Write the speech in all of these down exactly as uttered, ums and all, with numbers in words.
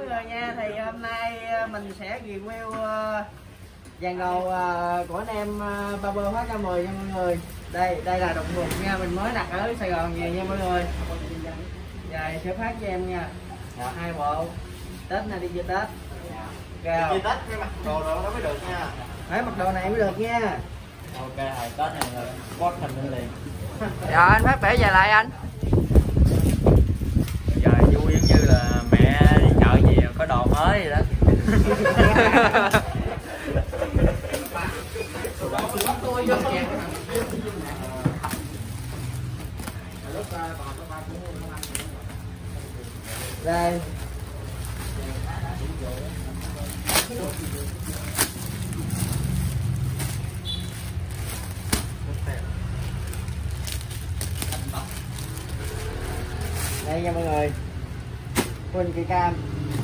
mọi người nha. Thì hôm nay mình sẽ review uh, dàn đồ uh, của anh em uh, Barber H K mười nha mọi người. Đây, đây là đồng phục nha, mình mới đặt ở Sài Gòn về nha mọi người. Rồi sẽ phát cho em nha. Dạ. Hai bộ. Tết này đi chơi Tết. Dạ. Đi Tết phải mặc đồ đó mới được nha. Phải mặc đồ này mới được nha. Ok, hồi Tết này là post hình lên liền. Rồi anh phát bể về lại anh. Giờ vui giống như là mẹ đi chợ gì có đồ mới vậy đó. Đây. Đây nha mọi người. Full cây cam.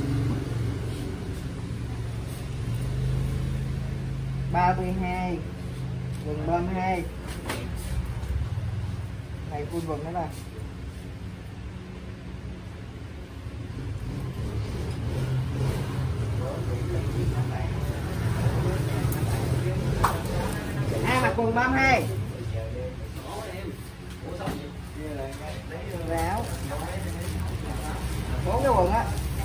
ba mươi hai. Quần ba mươi hai. Này full quần nữa nè. Ai mặc quần ba mươi hai. Ráo. Bốn cái quần á.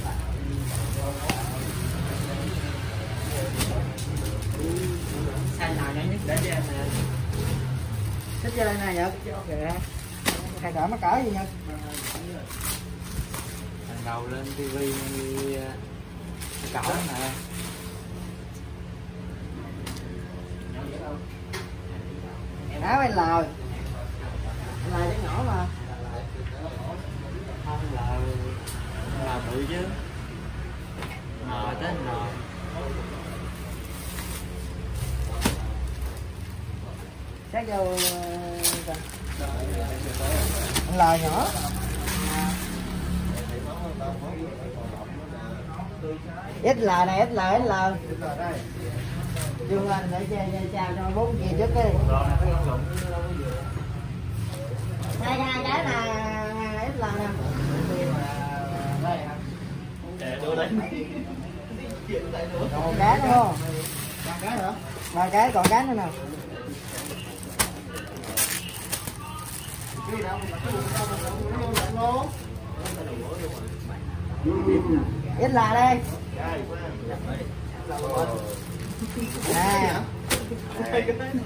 Size nào nhỏ nhất để cho em nè. Thích cho đây nè Nhật. Kìa. Khai cỡ mắc cỡ gì Nhật. Lần đầu lên tivi cỡ nè. Áo anh lờ. Anh lờ cái nhỏ mà. Không là là bự chứ. Nờ tới nờ. Sát vô anh lờ nhỏ. ét lờ này, ét lờ, ét lờ. Dương anh để che che chào cho bốn kia trước đi. Hai hai cái là ét lờ nè. Còn một cái nữa không? Ba cái nữa. Ba cái còn cái nữa nè. ét lờ đây. À. Hai cái này,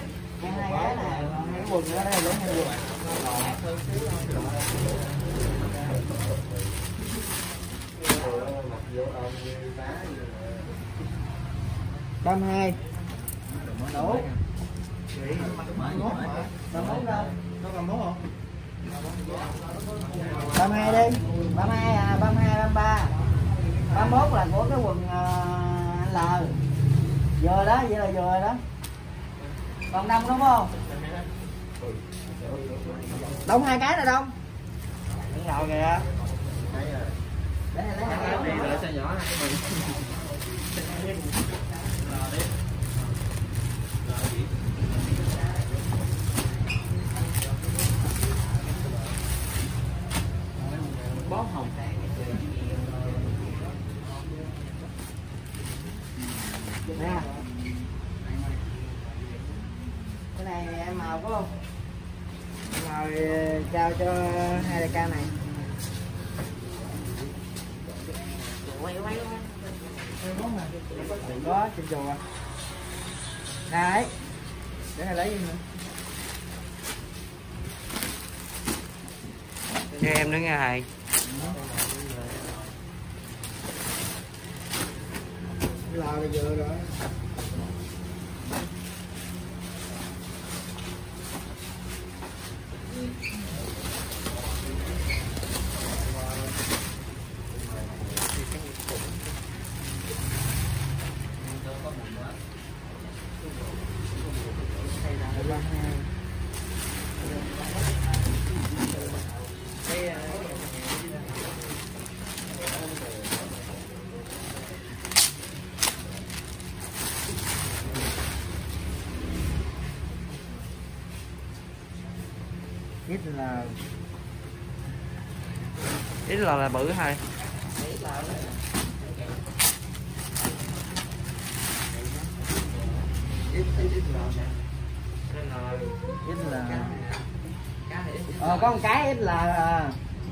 cái quần ở đây lấy hai quần. ba mươi hai. Đủ. ba mươi mốt đâu? Có ba mươi mốt không? ba mươi hai đi. ba mươi hai à, ba mươi hai, ba mươi ba. ba mươi mốt là của cái quần uh, L. Vừa đó, vậy là vừa đó. Còn đông đúng không? Đông hai cái là đông. Cái ngầu kìa. Để lấy hai cái này size nhỏ này mình. Bó hồng. Nè. Cái này em màu có không? Màu trao cho hai đại ca này. Quay quay quay. Đừng có trên chùa. Đấy. Để này lấy gì nữa. Cho em nữa nghe thầy. Lò là vừa rồi. Ít là ít là là bự hay ít là Ít là ờ, có một cái ít là à.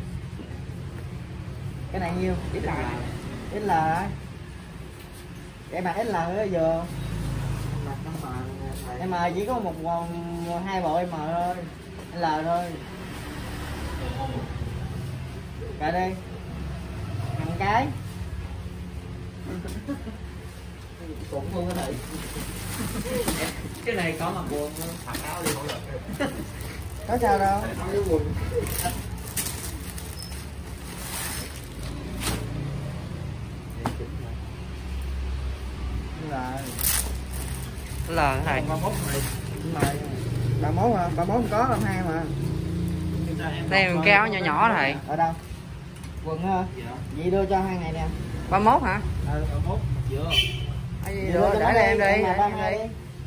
Cái này nhiêu? Ít là ít là cái mặt ít là nó vừa em mà chỉ có một một hai bộ em thôi L thôi cả đi một cái cũng luôn cái cái này có mặc quần mặc áo đi không được. có sao đâu là là cái này ba mốt này ba mốt hả? Ba mốt không có làm hai mà đây mình kéo nhỏ nhỏ này ở đâu quần hả? Vậy đưa cho hai ngày nè ba mốt hả? Ừ ba mốt Chưa. Ai đưa để em đi, để em đi.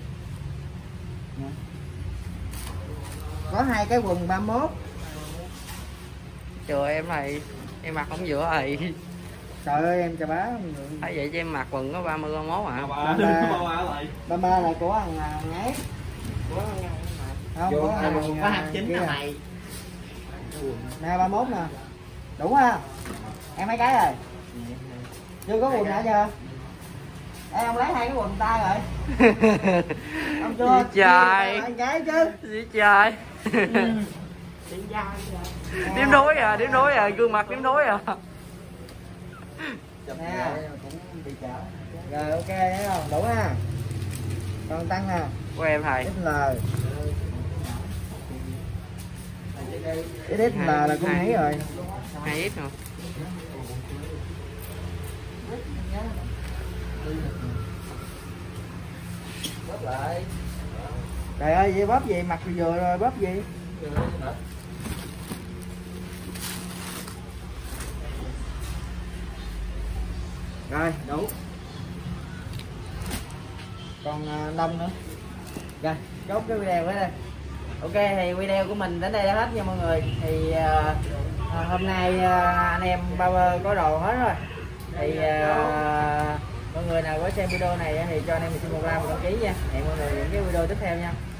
Có hai cái quần ba mốt Trời em này em mặc không vừa rồi. trời ơi em chà bá Thấy vậy chứ em mặc quần có ba mươi ba mốt hả? Ba ba ba ba là của thằng ngái của không có thằng có hai chín là mày. nè ba mốt nè đủ ha em mấy cái rồi chưa có quần nãy chưa em ông lấy hai cái quần tay rồi ông chưa Gì trời anh cái chứ gì trời điếm đuối à điếm đuối à gương mặt điếm đuối à nè rồi ok thấy không đủ ha còn tăng nè của em thầy L ít ít là là cũng nghĩ rồi hai ít rồi trời ơi vậy bóp gì mặc vừa rồi bóp gì rồi đủ còn uh, đông nữa rồi chốt cái video ở đây. Ok thì video của mình đến đây đã hết nha mọi người thì uh, hôm nay uh, anh em bao có đồ hết rồi thì uh, mọi người nào có xem video này thì cho anh em mình xin một like một đăng ký nha hẹn mọi người những cái video tiếp theo nha.